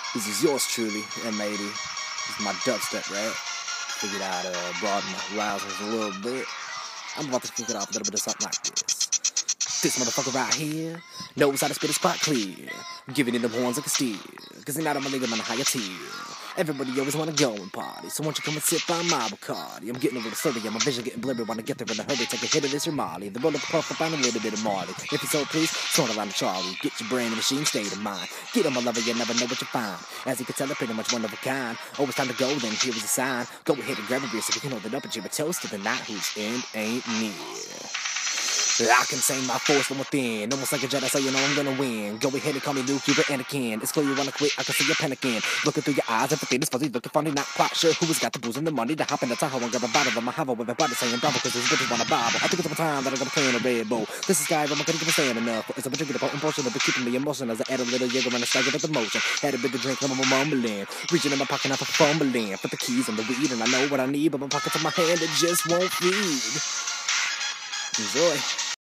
This is yours truly, M80. This is my dubstep rap. Figured out broaden my horizons a little bit. I'm about to kick it off a little bit of something like this. This motherfucker right here knows how to spit his spot clear. Giving it the horns like a steer, cause ain't out of my nigga, I'm on a higher tier. Everybody always wanna go and party, so won't you come and sip on my Bacardi? I'm getting a little slurry, yeah, my vision getting blurry. Wanna get there in a hurry, take a hit of this or Molly. The roll up puff up on a little bit of Marley. If you so please, sort around the Charlie. Get your brain and machine state of mind. Get on my lover, you never know what you find. As you can tell, I'm pretty much one of a kind. Always time to go, then here is a sign. Go ahead and grab a beer so we can hold it up and cheer a toast to the night whose end ain't near. I can say my force from within, almost like a Jedi, so you know I'm gonna win. Go ahead and call me Luke, you're Anakin. It's clear you wanna quit, I can see you panicking. Looking through your eyes, everything is fuzzy, looking funny, not quite sure who has got the booze and the money to hop in the Tahoe and grab a bottle of my Havo. Everybody saying bravo, cause these bitches want a Bible. I think it's about time that I'm gonna play in a Red Bull. This is Skyrim, I'm gonna give a stand enough. It's a particular potent portion of it keeping me emotional as I add a little Jaeger and a stagger with emotion. Had a bit of drink, I'm mumbling. Reaching in my pocket, I'm fumbling. Put the keys on the weed and I know what I need, but my pockets in my hand, it just won't feed. Enjoy.